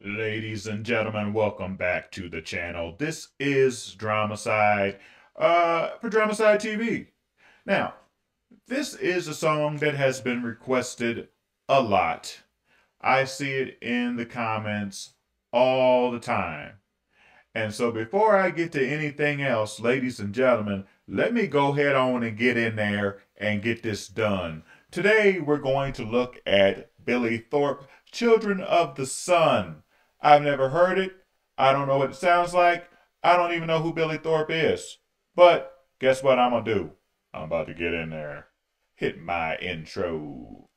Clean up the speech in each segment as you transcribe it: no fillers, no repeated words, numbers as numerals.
Ladies and gentlemen, welcome back to the channel. This is Dramacide for Dramacide TV. Now, this is a song that has been requested a lot. I see it in the comments all the time. And so before I get to anything else, ladies and gentlemen, let me go head on and get in there and get this done. Today, we're going to look at Billy Thorpe, Children of the Sun. I've never heard it. I don't know what it sounds like. I don't even know who Billy Thorpe is. But guess what I'm going to do? I'm about to get in there. Hit my intro.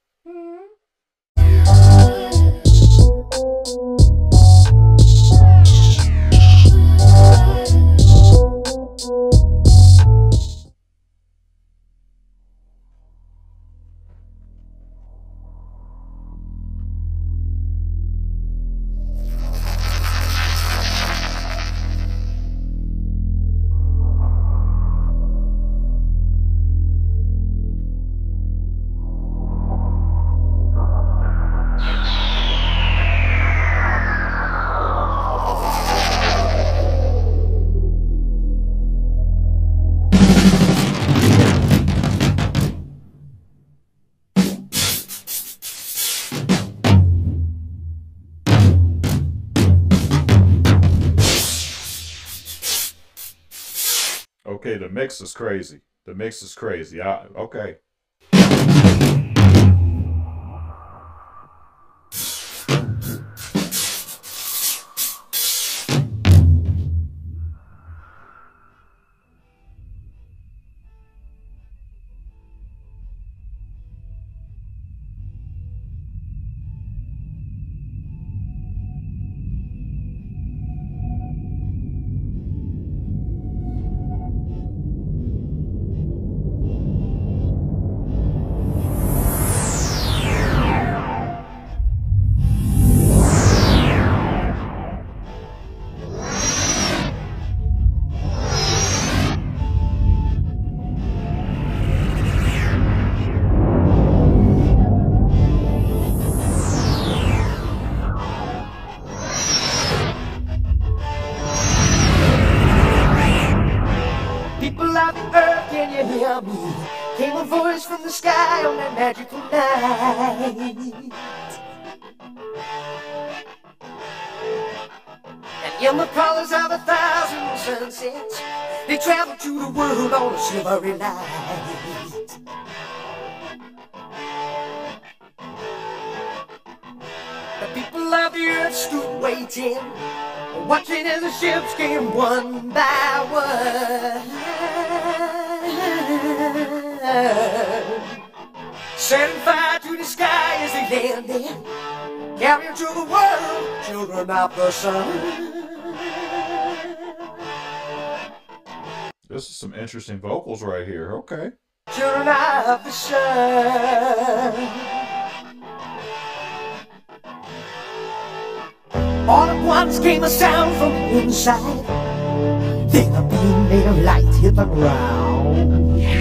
Okay, the mix is crazy. The mix is crazy. Okay. Can you hear me? Came a voice from the sky on that magical night. And in the colors of 1,000 sunsets, they traveled to the world on a silvery light. The people of the earth stood waiting, watching as the ships came one by one. Setting fire to the sky as they landed, carrying to the world children of the sun. This is some interesting vocals right here. Okay. Children of the sun. All at once came a sound from the inside. Then a beam made of light hit the ground.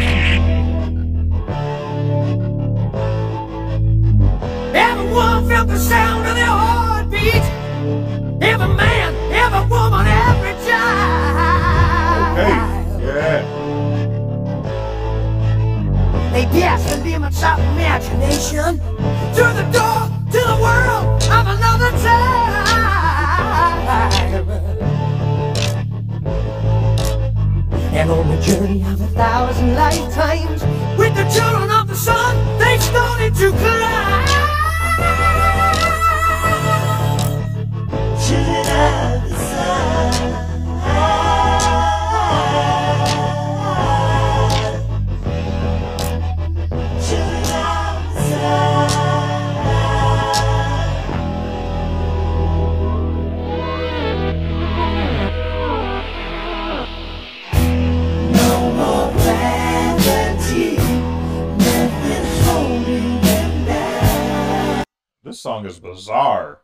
Everyone felt the sound of their heartbeat. Every man, every woman, every child. Okay, yeah. They passed the limits of imagination through the door to the world of another time. And on the journey of 1,000 lifetimes, with the children of the sun, they started to climb. Children of the sun. This song is bizarre.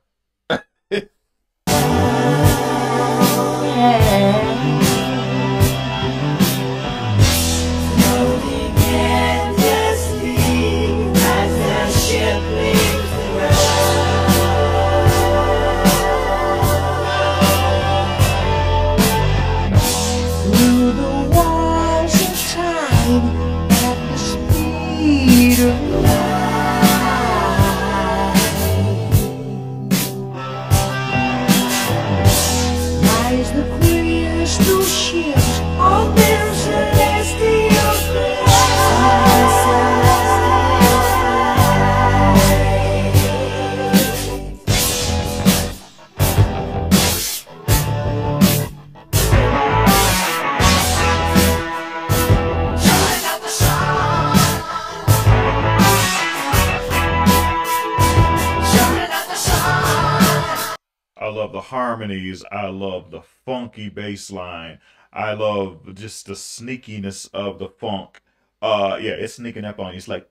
love the harmonies. I love the funky bass line. I love just the sneakiness of the funk. Yeah, it's sneaking up on you. It's like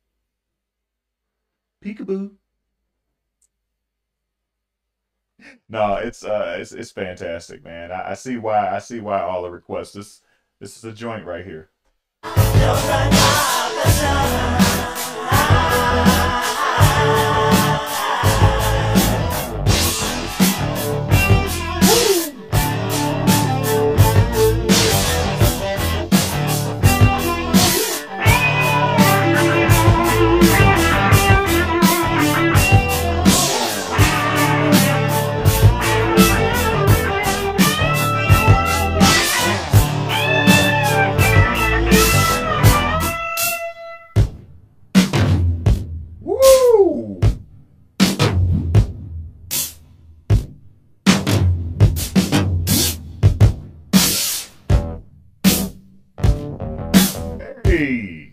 peekaboo. No, it's fantastic, man. I see why all the requests. This is a joint right here. Woo! Hey!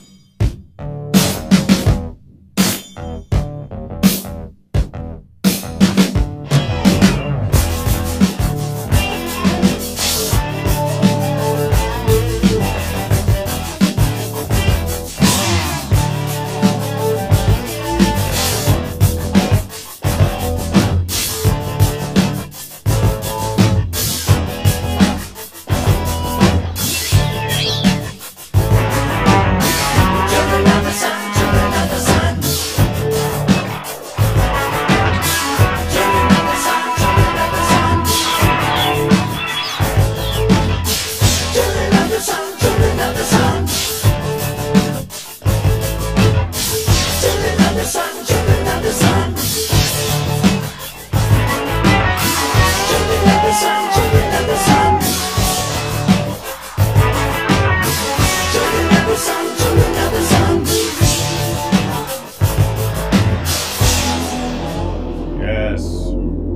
Yes.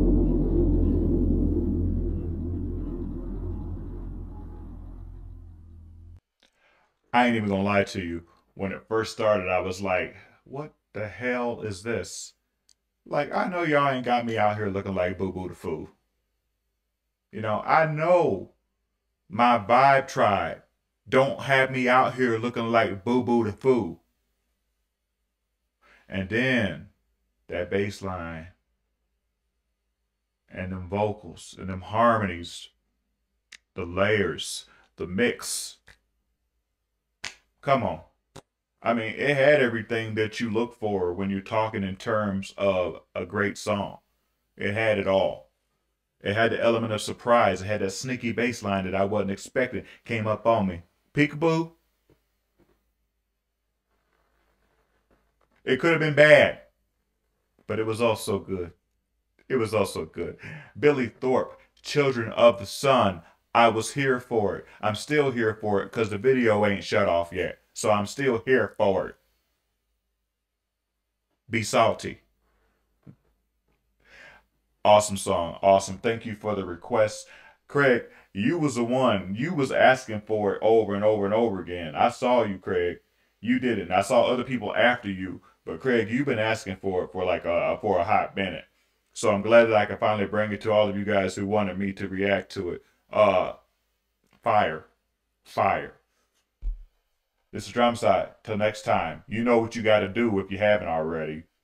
I ain't even gonna lie to you. When it first started, I was like, what the hell is this? Like, I know y'all ain't got me out here looking like Boo Boo the Fool. You know, I know my Vibe Tribe don't have me out here looking like Boo Boo the Fool. And then that bass line and them vocals and them harmonies, the layers, the mix. Come on. I mean, it had everything that you look for when you're talking in terms of a great song. It had it all. It had the element of surprise. It had that sneaky bass line that I wasn't expecting. Came up on me. Peekaboo. It could have been bad, but it was also good. It was also good. Billy Thorpe, Children of the Sun. I was here for it. I'm still here for it because the video ain't shut off yet. So I'm still here for it. Be salty. Awesome song. Awesome. Thank you for the request. Craig, you was the one. You was asking for it over and over and over again. I saw you, Craig. You did it. And I saw other people after you. But Craig, you've been asking for it for like for a hot minute. So I'm glad that I can finally bring it to all of you guys who wanted me to react to it. Fire. Fire. This is Drama Side. Till next time, you know what you got to do if you haven't already.